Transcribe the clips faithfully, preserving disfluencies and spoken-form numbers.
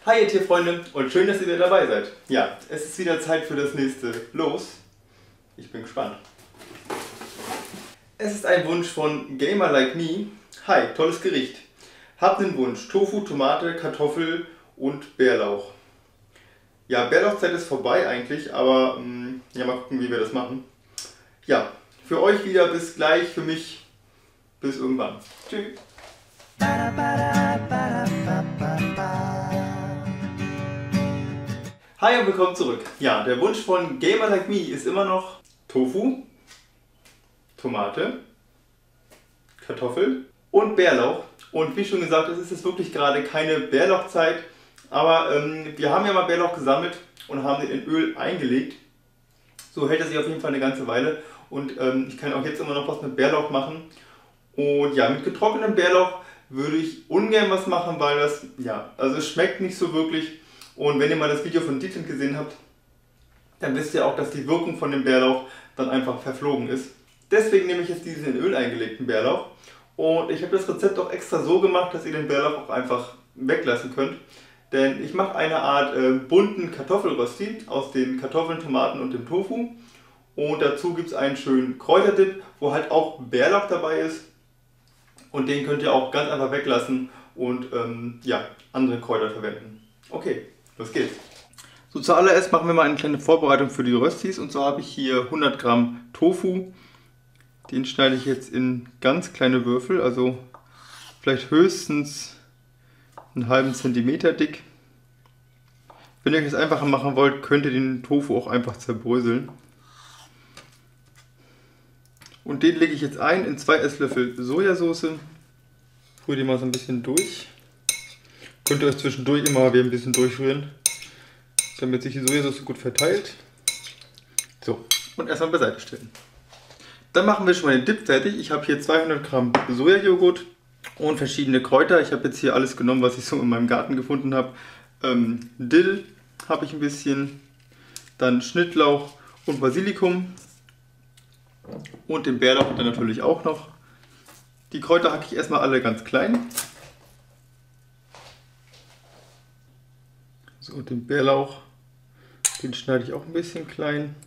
Hi ihr Tierfreunde und schön, dass ihr wieder dabei seid. Ja, es ist wieder Zeit für das nächste Los. Ich bin gespannt. Es ist ein Wunsch von Gamer Like Me. Hi, tolles Gericht. Habt einen Wunsch. Tofu, Tomate, Kartoffel und Bärlauch. Ja, Bärlauchzeit ist vorbei eigentlich, aber mh, ja, mal gucken, wie wir das machen. Ja, für euch wieder bis gleich, für mich bis irgendwann. Tschüss. Hi und willkommen zurück. Ja, der Wunsch von Gamer Like Me ist immer noch Tofu, Tomate, Kartoffel und Bärlauch. Und wie schon gesagt, es ist jetzt wirklich gerade keine Bärlauchzeit, aber ähm, wir haben ja mal Bärlauch gesammelt und haben den in Öl eingelegt. So hält er sich auf jeden Fall eine ganze Weile und ähm, ich kann auch jetzt immer noch was mit Bärlauch machen. Und ja, mit getrocknetem Bärlauch würde ich ungern was machen, weil das, ja, also es schmeckt nicht so wirklich. Und wenn ihr mal das Video von Dietland gesehen habt, dann wisst ihr auch, dass die Wirkung von dem Bärlauch dann einfach verflogen ist. Deswegen nehme ich jetzt diesen in Öl eingelegten Bärlauch. Und ich habe das Rezept auch extra so gemacht, dass ihr den Bärlauch auch einfach weglassen könnt. Denn ich mache eine Art äh, bunten Kartoffelrösti aus den Kartoffeln, Tomaten und dem Tofu. Und dazu gibt es einen schönen Kräuterdip, wo halt auch Bärlauch dabei ist. Und den könnt ihr auch ganz einfach weglassen und ähm, ja, andere Kräuter verwenden. Okay. Los geht's. So, zuallererst machen wir mal eine kleine Vorbereitung für die Röstis. Und zwar habe ich hier hundert Gramm Tofu. Den schneide ich jetzt in ganz kleine Würfel, also vielleicht höchstens einen halben Zentimeter dick. Wenn ihr euch das einfacher machen wollt, könnt ihr den Tofu auch einfach zerbröseln. Und den lege ich jetzt ein in zwei Esslöffel Sojasauce. Rühre den mal so ein bisschen durch. Könnt ihr euch zwischendurch immer wieder ein bisschen durchrühren, damit sich die Sojasauce gut verteilt. So, und erstmal beiseite stellen. Dann machen wir schon mal den Dip fertig. Ich habe hier zweihundert Gramm Sojajoghurt und verschiedene Kräuter. Ich habe jetzt hier alles genommen, was ich so in meinem Garten gefunden habe. Ähm, Dill habe ich ein bisschen, dann Schnittlauch und Basilikum und den Bärlauch dann natürlich auch noch. Die Kräuter hacke ich erstmal alle ganz klein. So, und den Bärlauch, den schneide ich auch ein bisschen klein.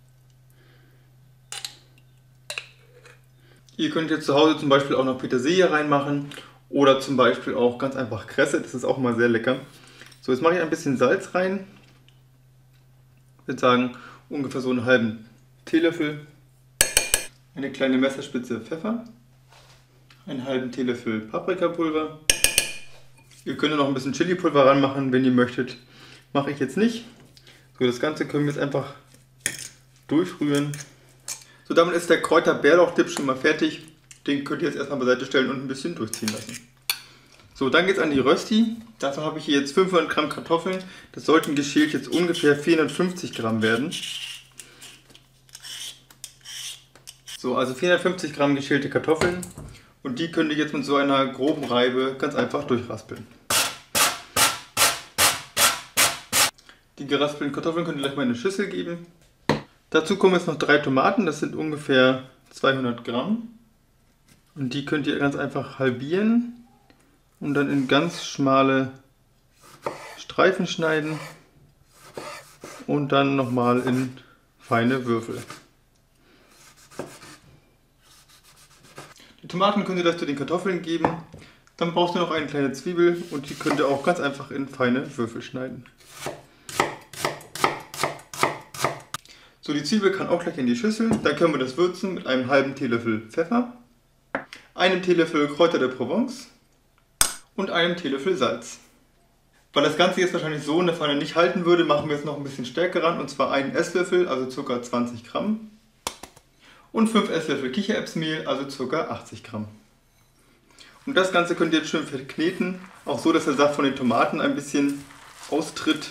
Ihr könnt jetzt zu Hause zum Beispiel auch noch Petersilie reinmachen oder zum Beispiel auch ganz einfach Kresse, das ist auch mal sehr lecker. So, jetzt mache ich ein bisschen Salz rein. Ich würde sagen ungefähr so einen halben Teelöffel. Eine kleine Messerspitze Pfeffer. Einen halben Teelöffel Paprikapulver. Ihr könnt noch ein bisschen Chilipulver ranmachen, wenn ihr möchtet. Mache ich jetzt nicht. So, das Ganze können wir jetzt einfach durchrühren. So, damit ist der Kräuter-Bärlauch-Dip schon mal fertig. Den könnt ihr jetzt erstmal beiseite stellen und ein bisschen durchziehen lassen. So, dann geht es an die Rösti. Dazu habe ich hier jetzt fünfhundert Gramm Kartoffeln. Das sollten geschält jetzt ungefähr vierhundertfünfzig Gramm werden. So, also vierhundertfünfzig Gramm geschälte Kartoffeln. Und die könnt ihr jetzt mit so einer groben Reibe ganz einfach durchraspeln. Die geraspelten Kartoffeln könnt ihr gleich mal in eine Schüssel geben. Dazu kommen jetzt noch drei Tomaten, das sind ungefähr zweihundert Gramm. Und die könnt ihr ganz einfach halbieren und dann in ganz schmale Streifen schneiden und dann nochmal in feine Würfel. Die Tomaten könnt ihr gleich zu den Kartoffeln geben. Dann braucht ihr noch eine kleine Zwiebel und die könnt ihr auch ganz einfach in feine Würfel schneiden. So, die Zwiebel kann auch gleich in die Schüssel. Dann können wir das würzen mit einem halben Teelöffel Pfeffer, einem Teelöffel Kräuter de Provence und einem Teelöffel Salz. Weil das Ganze jetzt wahrscheinlich so in der Pfanne nicht halten würde, machen wir jetzt noch ein bisschen Stärke ran, und zwar einen Esslöffel, also ca. zwanzig Gramm. Und fünf Esslöffel Kichererbsenmehl, also ca. achtzig Gramm. Und das Ganze könnt ihr jetzt schön verkneten, auch so, dass der Saft von den Tomaten ein bisschen austritt.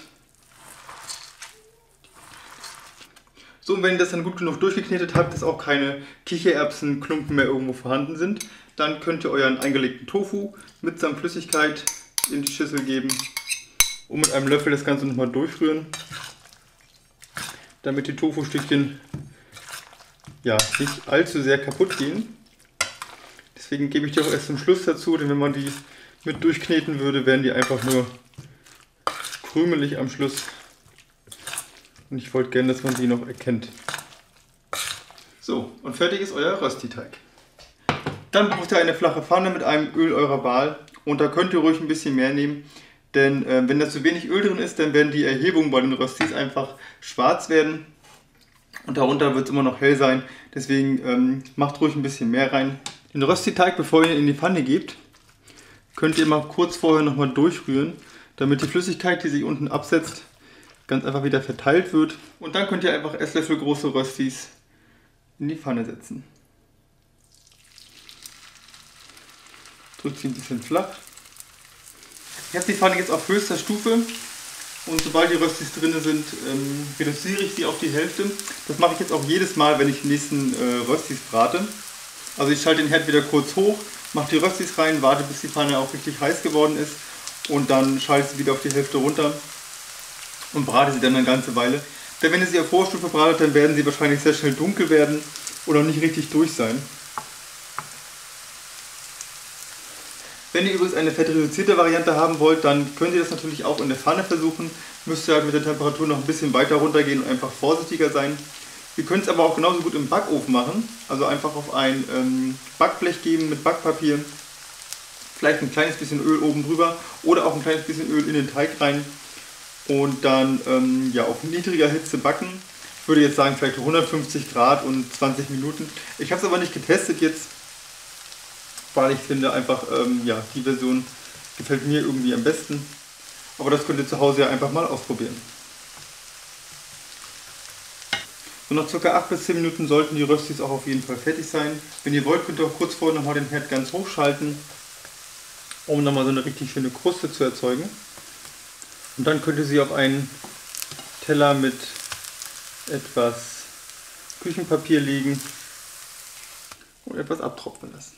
So, und wenn ihr das dann gut genug durchgeknetet habt, dass auch keine Kichererbsenklumpen mehr irgendwo vorhanden sind, dann könnt ihr euren eingelegten Tofu mitsamt Flüssigkeit in die Schüssel geben und mit einem Löffel das Ganze nochmal durchrühren, damit die Tofu-Stückchen ja, nicht allzu sehr kaputt gehen. Deswegen gebe ich die auch erst zum Schluss dazu, denn wenn man die mit durchkneten würde, wären die einfach nur krümelig am Schluss. Und ich wollte gerne, dass man die noch erkennt. So, und fertig ist euer Rösti-Teig. Dann braucht ihr eine flache Pfanne mit einem Öl eurer Wahl. Und da könnt ihr ruhig ein bisschen mehr nehmen. Denn äh, wenn da zu wenig Öl drin ist, dann werden die Erhebungen bei den Röstis einfach schwarz werden. Und darunter wird es immer noch hell sein. Deswegen ähm, macht ruhig ein bisschen mehr rein. Den Rösti-Teig, bevor ihr ihn in die Pfanne gebt, könnt ihr mal kurz vorher nochmal durchrühren, damit die Flüssigkeit, die sich unten absetzt, ganz einfach wieder verteilt wird. Und dann könnt ihr einfach Esslöffel große Röstis in die Pfanne setzen. Drückt sie ein bisschen flach. Ich habe die Pfanne jetzt auf höchster Stufe und sobald die Röstis drin sind, ähm, reduziere ich sie auf die Hälfte. Das mache ich jetzt auch jedes Mal, wenn ich die nächsten äh, Röstis brate. Also ich schalte den Herd wieder kurz hoch, mache die Röstis rein, warte bis die Pfanne auch richtig heiß geworden ist und dann schalte ich sie wieder auf die Hälfte runter und brate sie dann eine ganze Weile. Denn wenn ihr sie auf Vorstufe bratet, dann werden sie wahrscheinlich sehr schnell dunkel werden oder nicht richtig durch sein. Wenn ihr übrigens eine fettreduzierte Variante haben wollt, dann könnt ihr das natürlich auch in der Pfanne versuchen. Müsst ihr halt mit der Temperatur noch ein bisschen weiter runtergehen und einfach vorsichtiger sein. Ihr könnt es aber auch genauso gut im Backofen machen. Also einfach auf ein ähm, Backblech geben mit Backpapier. Vielleicht ein kleines bisschen Öl oben drüber oder auch ein kleines bisschen Öl in den Teig rein. Und dann ähm, ja, auf niedriger Hitze backen. Ich würde jetzt sagen vielleicht hundertfünfzig Grad und zwanzig Minuten. Ich habe es aber nicht getestet jetzt, weil ich finde einfach, ähm, ja, die Version gefällt mir irgendwie am besten. Aber das könnt ihr zu Hause ja einfach mal ausprobieren. So nach ca. acht bis zehn Minuten sollten die Röstis auch auf jeden Fall fertig sein. Wenn ihr wollt, könnt ihr auch kurz vorher nochmal den Herd ganz hoch schalten, um nochmal so eine richtig schöne Kruste zu erzeugen. Und dann könnt ihr sie auf einen Teller mit etwas Küchenpapier legen und etwas abtropfen lassen.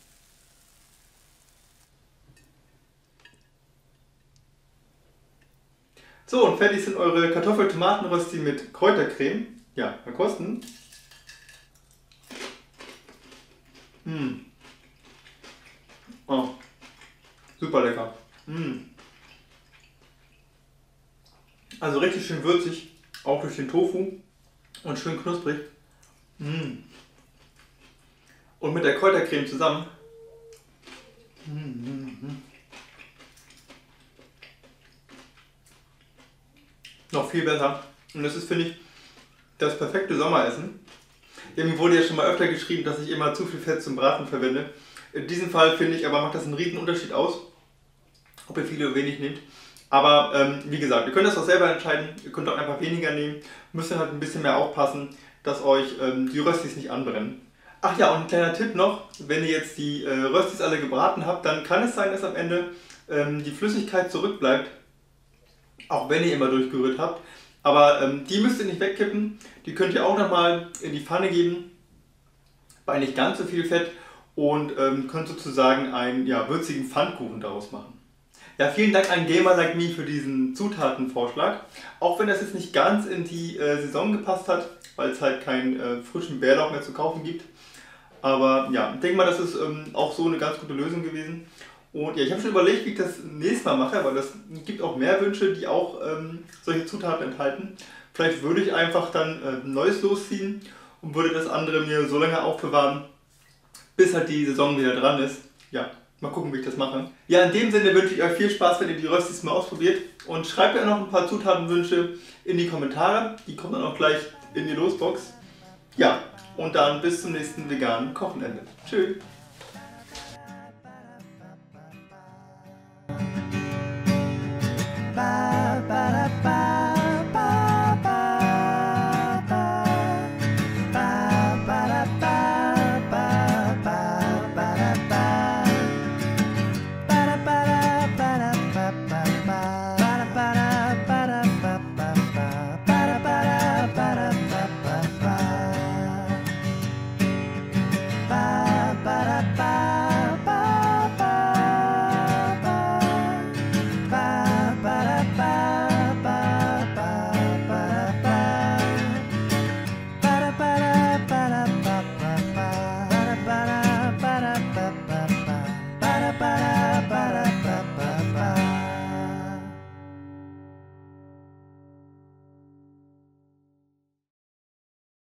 So, und fertig sind eure Kartoffel-Tomaten-Rösti mit Kräutercreme. Ja, mal kosten. Mmh. Oh, super lecker. Mmh. Also richtig schön würzig, auch durch den Tofu und schön knusprig. Mmh. Und mit der Kräutercreme zusammen. Mmh. Noch viel besser. Und das ist, finde ich, das perfekte Sommeressen. Mir wurde ja schon mal öfter geschrieben, dass ich immer zu viel Fett zum Braten verwende. In diesem Fall finde ich aber, macht das einen riesen Unterschied aus, ob ihr viel oder wenig nehmt. Aber ähm, wie gesagt, ihr könnt das auch selber entscheiden. Ihr könnt auch einfach weniger nehmen. Müsst dann halt ein bisschen mehr aufpassen, dass euch ähm, die Röstis nicht anbrennen. Ach ja, und ein kleiner Tipp noch. Wenn ihr jetzt die äh, Röstis alle gebraten habt, dann kann es sein, dass am Ende ähm, die Flüssigkeit zurückbleibt. Auch wenn ihr immer durchgerührt habt. Aber ähm, die müsst ihr nicht wegkippen. Die könnt ihr auch nochmal in die Pfanne geben. Bei nicht ganz so viel Fett. Und ähm, könnt sozusagen einen ja, würzigen Pfannkuchen daraus machen. Ja, vielen Dank an Gamer Like Me für diesen Zutatenvorschlag. Auch wenn das jetzt nicht ganz in die äh, Saison gepasst hat, weil es halt keinen äh, frischen Bärlauch mehr zu kaufen gibt. Aber ja, ich denke mal, das ist ähm, auch so eine ganz gute Lösung gewesen. Und ja, ich habe schon überlegt, wie ich das nächstes Mal mache, weil das gibt auch mehr Wünsche, die auch ähm, solche Zutaten enthalten. Vielleicht würde ich einfach dann äh, ein neues losziehen und würde das andere mir so lange aufbewahren, bis halt die Saison wieder dran ist. Ja, mal gucken, wie ich das mache. Ja, in dem Sinne wünsche ich euch viel Spaß, wenn ihr die Röstis mal ausprobiert. Und schreibt mir noch ein paar Zutatenwünsche in die Kommentare. Die kommen dann auch gleich in die Losbox. Ja, und dann bis zum nächsten veganen Kochenende. Tschüss.